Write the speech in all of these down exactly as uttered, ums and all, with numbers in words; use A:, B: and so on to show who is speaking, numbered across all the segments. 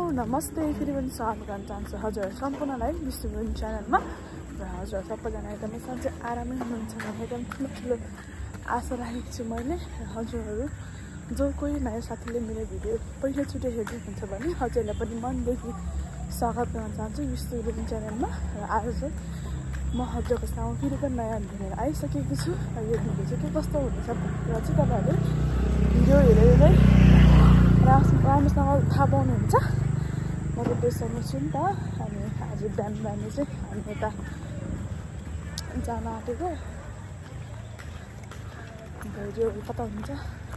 A: नमस्ते फेरि पनि स्वागत गर्न चाहन्छु हजुर सम्पूर्णलाई विष्णु गुरुङ च्यानलमा र हजुर सबैजना एकदमै सधैँ आरामै हुनुहुन्छ भन्ने एकदम ठुलो ठुलो आशा राखेको छु मैले हजुरहरू जो कोही नयाँ साथीले मेरो भिडियो पहिलोचोटि हेर्दै हुन्छ भने हजुरलाई पनि मनदेखि स्वागत गर्न चाहन्छु विष्णु गुरुङ च्यानलमा र आज चाहिँ म हजुरको सामु फेरि पनि नयाँ लिएर आइसकेको छु र यो भिडियो चाहिँ के कस्तो हुनेछ भनेर चाहिँ तपाईँहरूले भिडियो हेरेर राम्रोसँग थाहा पाउनुहुन्छ म त बेसम्म छु नि त अनि आज बिहान बिहान चाहिँ हामी यता जान आँटेको भिडियोहरू कता हुन्छ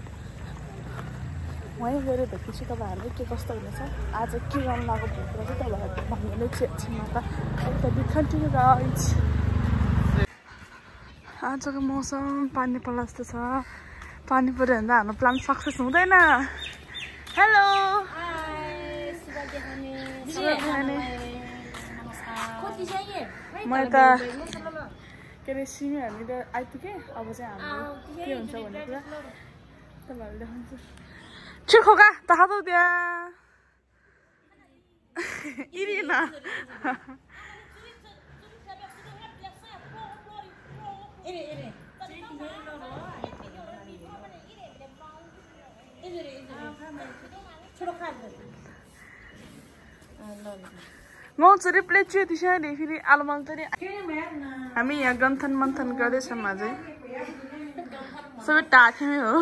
A: वहीँ गएर भेट्छु तपाईँहरूले के कस्तो हुनेछ आज के गर्नु लागेको भनेर चाहिँ तपाईँहरूले भन्नु छेउछाउमा त एकदम कन्टिन्यू गाइज आजको मौसम पानी पर्ला जस्तो छ पानी पऱ्यो भने त हाम्रो प्लान सक्सेस हुँदैन हेलो म यता के अरे सिमी हामीले आइपुगेँ अब चाहिँ हाम्रो के हुन्छ भन्ने कुरा तपाईँहरूले देखाउँछु छिर्खोका तातो त्यहाँ इरिना मौचरी प्लेट चाहिँ त्यसरी फेरि आलुमल चाहिँ हामी यहाँ गन्थन मन्थन गर्दैछौँ अझै सबै टाथीमै हो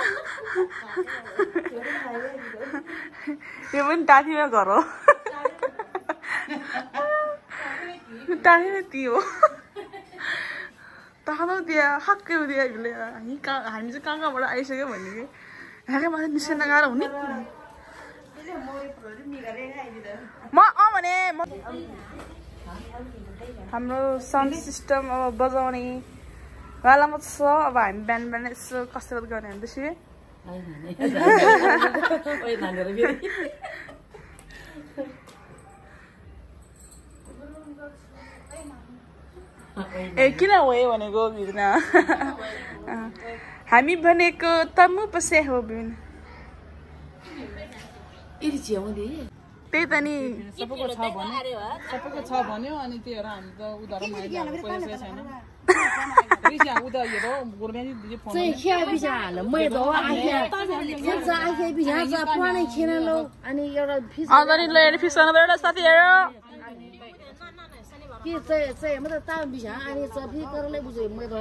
A: यो पनि टाथीमा घर हो टाथीमै ती हो तातो दिया हक्कै दिया हामीले हामी कहाँ हामी चाहिँ कहाँ कहाँबाट आइसक्यो भने कि यहाँकै माथि निस्किन गाह्रो हुने म अँ भने हाम्रो साउन्ड सिस्टम अब बजाउने वालामा छ अब हामी बिहान बिहान यसो कसरत गर्ने भने त्यसरी ए किन भयो भनेको बिना हामी भनेको तमु पसे हो बिना त्यही त नि
B: सबैको छ भन्यो सबैको छ भन्यो अनि त्योहरू हामी त उधारो माग्यो पैसा छैन रिस्या उता हेरो गोर्मेन्ट दिजे फोन चाहिँ
C: खेया बिसा हाल मै दो आखे फन्छ आखे बिसा जा पानी खेन लो अनि एउटा फिस
A: अगाडि ल्याएर फिस गर्न एउटा साथी हेरो
C: के चाहिँ चाहिँ म त ता बिसा अनि चफी करले बुझे मै दो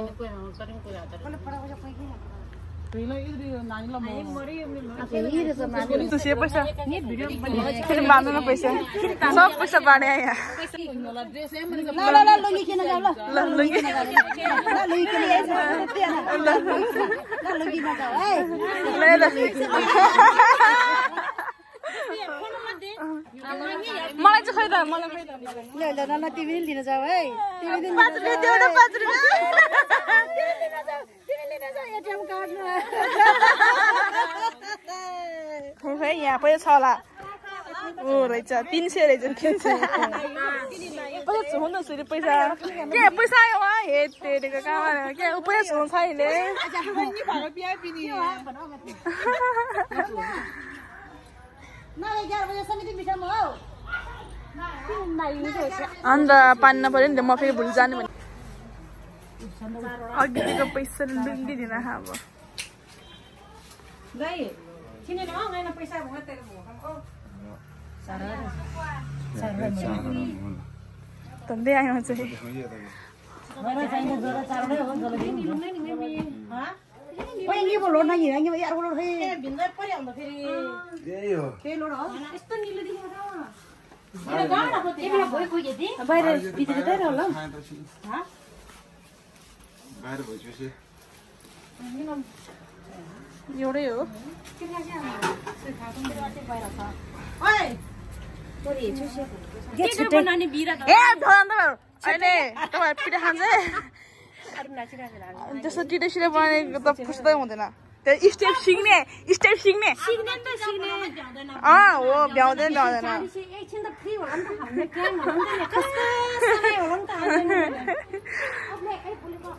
B: पहिला इदि नानीला म
C: आखे हिरे छ माने
A: त से पैसा नि भिडियो फेरि बाँड्नु पैसा सब पैसा बाँडे यहाँ
C: ल ल ल लुङ्गी किन जाऊ ल
A: ल लुङ्गी
C: ल लुङ्गी किन ल लुङ्गी न जाऊ है
A: ल ल मलाई चाहिँ खै त मलाई खै त
C: ल ल न टिभी लिन जाऊ है टिभी दिन
A: पाँच रुपियाँ दियो न पाँच रुपियाँ
C: एटीएम कार्ड न
A: खै खै यहाँ पैसा छ होला ओ रहेछ तिन सय रहेछ तिन सय पैसा छुनु फेरि पैसा के पैसा आयो वहाँ हे तेरेको कहाँ के पैसा छुनु छ अहिले अन्त पानी नपऱ्यो नि त म फेरि भुल जाने भने अघि दिएको पैसा लुङ्गी दिन अब तन्दै आयो चाहिँ
C: पहिली बोलो न नि नि यार बोलो हे भिन्दै परि आउँदा फेरि त्यही हो त्यही लोड हो यस्तो निलो देखिन्छ त यो गाडा को त्यही बेला भइ कोही दे बाहिर भित्र त होला ह
D: बाहिर भइसक्यो
A: एउटै हो
C: ओइ पोरी छुसे
A: ए धन त अहिले तपाईँ पिठा खान्छ जस्तो टिटो सिटो बनाएको त फुस्दै हुँदैन त्यो स्टेप सिक्ने स्टेप सिक्ने अँ हो भ्याउँदैन भ्याउँदैन
C: एकछिन त फ्री होला नि त हामीले काम हुँदैन कस्तो समय होला नि त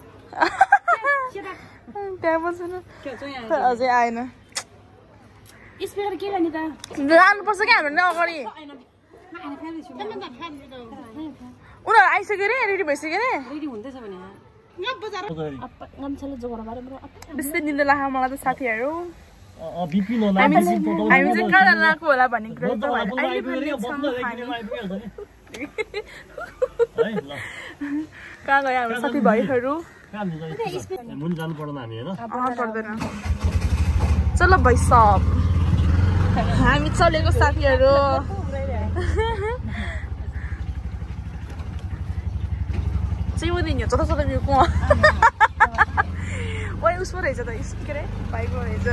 A: त्यहाँ बस्नु अझै आएन
C: स्पिकर के गर्ने त
A: जानुपर्छ क्या हाम्रो अगाडि उनीहरू आइसक्यो अरे रेडी भइसक्यो अरे
C: रेडी हुँदैछ भने गाम्छाले जोगाउन बारे ब्रो
A: बेसी निन्दा लाग्छ मलाई त साथीहरू
D: बिपिन होला
A: हामी चाहिँ हामी चाहिँ कहाँ जान लागेको होला भन्ने कुरा त अहिले पनि कहाँ गयो हाम्रो साथीभाइहरू
D: मुनि जानु पर्दैन हामी हैन
A: पर्दैन चलो भाइ सब हामी चलेको साथीहरू चाहिँ हुँदैन जता जता मेरो कुवा ओइ उसको रहेछ त के अरे भाइको रहेछ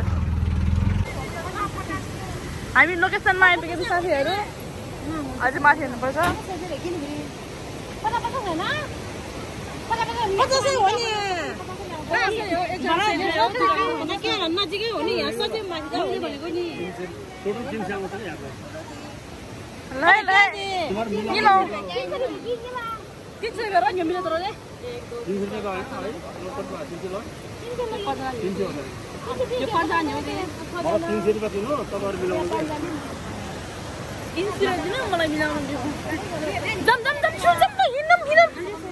A: हामी लोकेसनमा आइपुगेको साथीहरू अझै माथि हेर्नुपर्छ
C: नजिकै हो नि यहाँ सबै माथि भनेको नि
A: ल ल मिलाउ
C: तीन सौ गरेर नि मिले तर रे
D: तीन सौ रुपैयाँ गयो है लोकल भए तीन सौ ल तीन सौ हो
C: यो पाँच आने हो के
D: म तीन सौ रुपैयाँ दिनु तपाईहरु मिलाउनु
A: तीन सौ दिनु मलाई मिलाउनु दिनु जम जम जम छु जम हिँडम हिँडम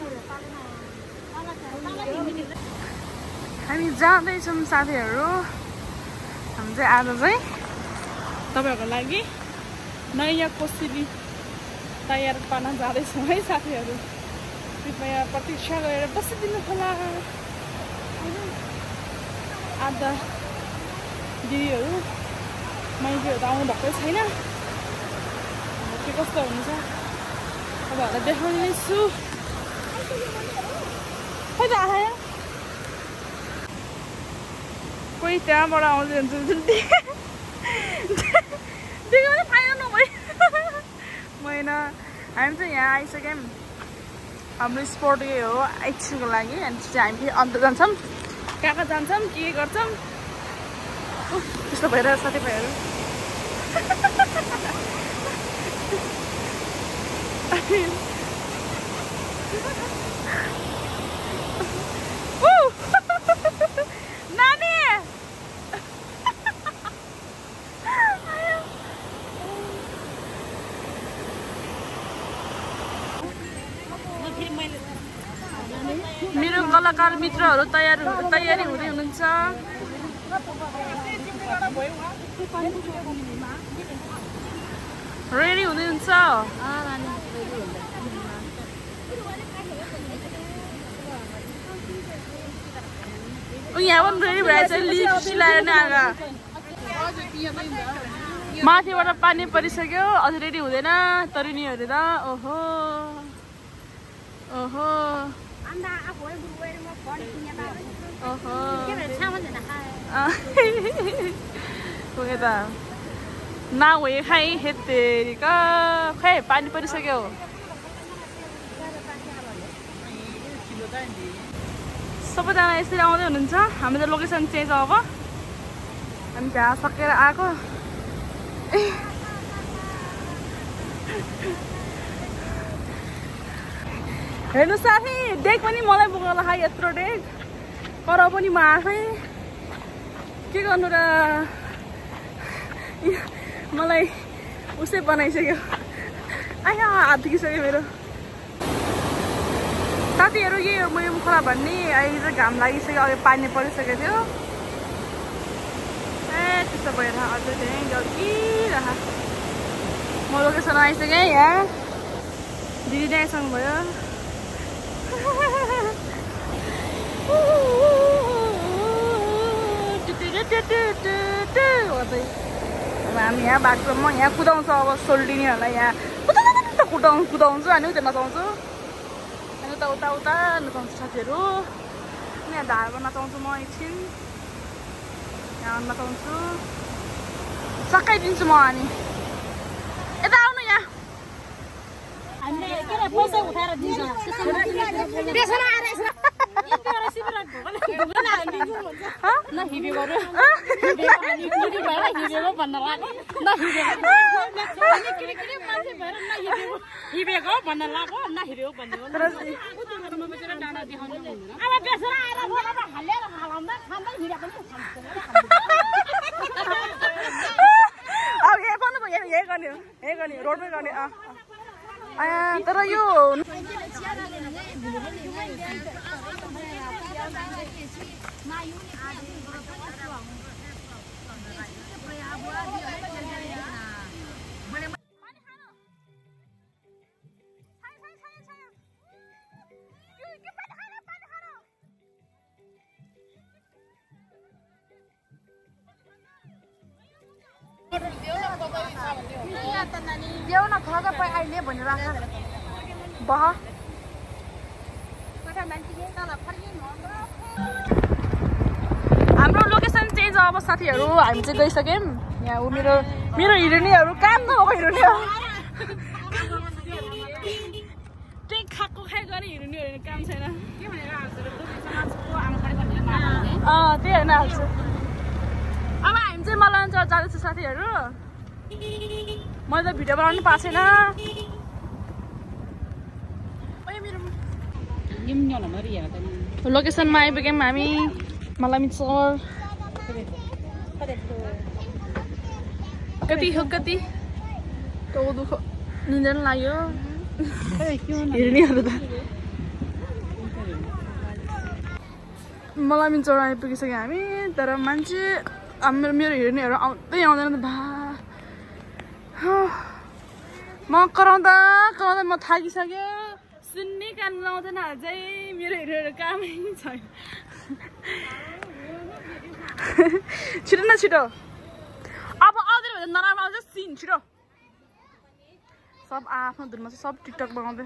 A: हामी जाँदैछौँ साथीहरू हामी चाहिँ आज चाहिँ तपाईँहरूको लागि नयाँ कोसेली तयार पार्न जाँदैछौँ है साथीहरू कृपया प्रतीक्षा गरेर बसिदिनु होला आधा दिदीहरू माइतीहरू त आउनु भएकै छैन के कस्तो हुन्छ तपाईँहरूलाई देखाउने छु खै त आयो कोही त्यहाँबाट आउँदै हुन्छ देखाउने फाइदा नभए होइन हामी चाहिँ यहाँ आइसक्यौँ हाम्रो स्पोर्ट यही हो एकछिनको लागि अनि चाहिँ हामी फेरि अन्त जान्छौँ कहाँ कहाँ जान्छौँ के गर्छौँ त्यस्तो भइरहेको साथीभाइहरू नानी मेरो कलाकार मित्रहरू तयार तयारी हुँदै हुनुहुन्छ रेडी हुँदै हुन्छ यहाँ पनि रेडी भइरहेछ लिप्सी लगाएर नै आगा माथिबाट पानी परिसक्यो अझ रेडी हुँदैन तरुनीहरू त ओहो ओहो ओहो यता नभए खाइ हेतेरिका खै पानी परिसक्यो सबैजना यसरी आउँदै हुनुहुन्छ हामी त लोकेसन चेन्ज अब हामी त्यहाँ सकेर आएको हेर्नु साथी डेक पनि मलाई बोक्न खा यत्रो डेक कराउ पनि म आफै के गर्नु र मलाई उसै बनाइसक्यो आया हात दुखिसक्यो मेरो साथीहरू यही हो मेरो खोला भन्ने अहिले चाहिँ घाम लागिसक्यो अघि पानी परिसकेको थियो ए त्यस्तो भएर अझै त्यहीँ जल्किरह म लोकेसन आइसकेँ यहाँ दिदी नै आइसक्नु भयो हामी यहाँ बाटोमा यहाँ कुदाउँछ अब सोल्टिनीहरूलाई यहाँ कुदा कुदाउ कुदाउँछु अनि उता नचाउँछु अनि उता उता उता नचाउँछु साथीहरू यहाँ धारमा नचाउँछु म एकछिन यहाँ नचाउँछु सकाइदिन्छु म अनि यता आउनु यहाँ
C: पैसा उठाएर दिन्छ नहिबेको भन्न लाग्यो हिबेको भन्न लाग्यो नहिबेको भन्ने अब बेसरा आएर हालेर हालाउँदा खाँदै हिँडेको
A: यही गर्ने हो यही गर्ने रोडमै गर्ने अँ तर यो देऊ न थोड़ा सा अहिले भनेर राख बह हाम्रो लोकेसन चेन्ज अब साथीहरू हामी चाहिँ गइसक्यौँ यहाँ ऊ मेरो मेरो हिरोइनहरू काम नभएको हिरोइनी हो त्यही खाएको खाइ गर्ने हिरोइनहरू काम छैन अँ त्यही होइन हाल्छु अब हामी चाहिँ मलाई जाँदैछु साथीहरू मैले त भिडियो बनाउनु पाएको छैन लोकेसनमा आइपुग्यौँ हामी मलाई चर कति हो कति दुःख निन्द्रा पनि लाग्यो हेर्नेहरू त मलाई पनि चर आइपुगिसक्यो हामी तर मान्छे मेरो मेरो हेर्नेहरू आउँदै आउँदैन त भा म कराउँदा कराउँदा म थाकिसक्यो सुन्ने कान लाउँदैन अझै मेरो हेरेर कामै छैन छिटो न छिटो अब आउँदैन भने नराम्रो आउँछ सिन छिटो सब आफ्नो धुनमा चाहिँ सब टिकटक बनाउँदैछ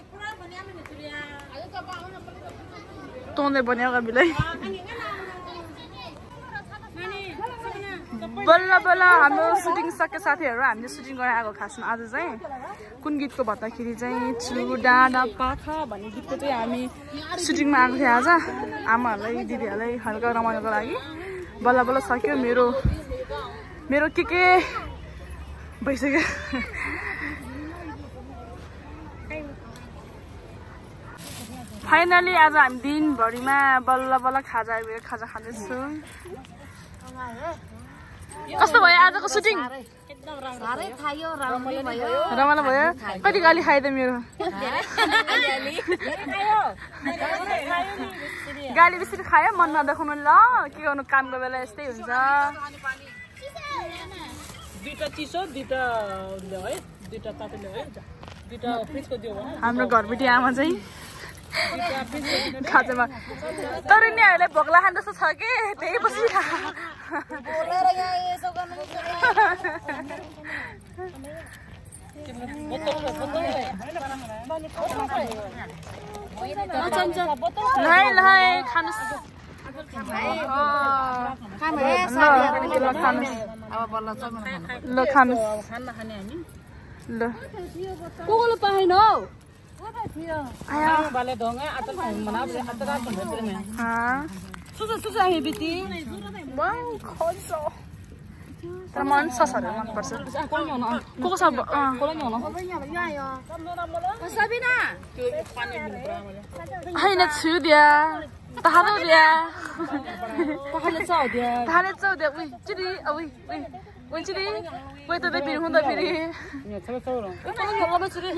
A: तँले बन्यो कविलाई बल्ल बल्ल हाम्रो सुटिङ सक्यो साथीहरू हामीले सुटिङ गरेर आएको खासमा आज चाहिँ कुन गीतको भन्दाखेरि चाहिँ छु डाँडा पाखा भन्ने गीतको चाहिँ हामी सुटिङमा आएको थियो आज आमाहरूलाई दिदीहरूलाई हल्का रमाउनको लागि बल्ल बल्ल सक्यो मेरो मेरो के के भइसक्यो फाइनली आज हामी दिनभरिमा बल्ल बल्ल खाजा खाजा खाँदैछौँ कस्तो भयो आजको सुटिङ रमाइलो भयो कति गाली खायो त मेरो गाली बेसी खायो मन नदेखाउनु ल के गर्नु कामको बेला यस्तै हुन्छ हाम्रो घरबेटी आमा चाहिँ खाजामा तर यिनीहरूलाई भोक लाग्ने जस्तो छ कि त्यही पछि लहाइ लहाइ खानुहोस् ल खानुहोस् ल को कोले पाएन हौ
B: वाले दोंगे अतर मना अतर बंदे में
A: हां
B: सुसु सुसु आए बिती
A: वाउ खन्सो तर मन ससरे मन पर्छ को को सब कोला नि होला सबिना त्यो पानी हैन छु दिया तारो दिया पहले चाउ दिया ताले चाउ दिया उइ चिरी उइ उइ उइ चिरी उइ त फेरि हुँदा फेरि
B: यहाँ छ छ र
A: कोला चिरी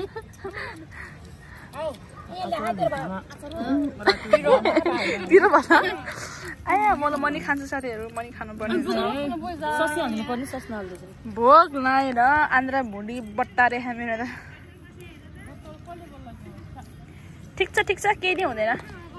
A: पिरो भन्छ आया म त मनी खान्छु साथीहरू मनी खानु पर्ने भोक लाएर आन्द्रा भुँडी बट्टारे मेरो त ठिक छ ठिक छ केही नै हुँदैन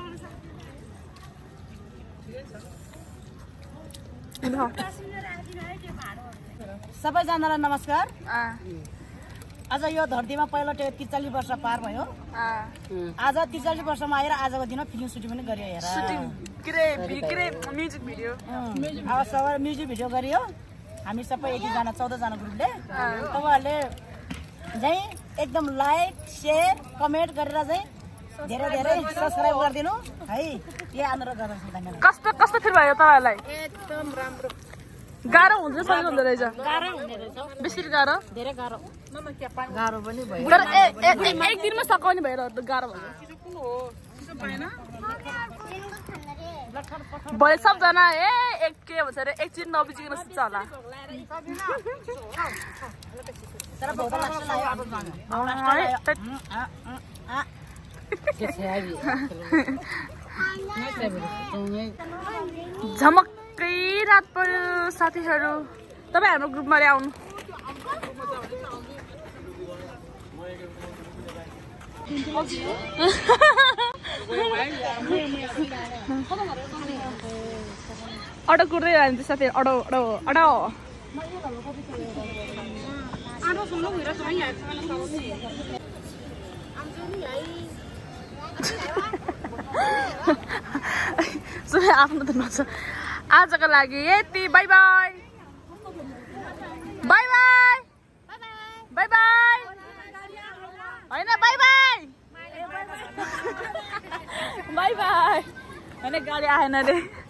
C: सबैजनालाई नमस्कार आज यो धरतीमा पहिलो त्रिचालिस वर्ष पार भयो आज त्रिचालिस वर्षमा आएर आजको दिनमा फिल्म सुटिङ पनि गरियो हेर
A: सुटिङ के रे म्युजिक भिडियो
C: अब सबै म्युजिक भिडियो गरियो हामी सबै एकजना चौध जना ग्रुपले तपाईहरुले चाहिँ एकदम लाइक शेयर कमेन्ट गरेर चाहिँ धेरै धेरै सब्स्क्राइब गरिदिनु है यो अनुरोध गर्छु धन्यवाद
A: कस्तो कस्तो फिल भयो तपाईहरुलाई
C: एकदम राम्रो
A: गाह्रो हुन्छ सजिलो हुँदो रहेछ
C: गाह्रो हुँदो रहेछ
A: बेसी गाह्रो
C: धेरै गाह्रो गाह्रो पनि भयो
A: तर एक दिनमा सकाउने भएर गाह्रो भयो भोलि सबजना ए एक के भन्छ अरे एकछिन नबिजिकन सुत्छ होला झमक्कै रात पर्यो साथीहरू तपाईँ हाम्रो ग्रुपमा आउनु अडो कुर्दै जान्छ साथी अडो अडो अडो सुने आफ्नो त नछ आजको लागि यति bye bye bye bye bye bye होइन बाई बाई बाई बाई होइन गाडी आएन रे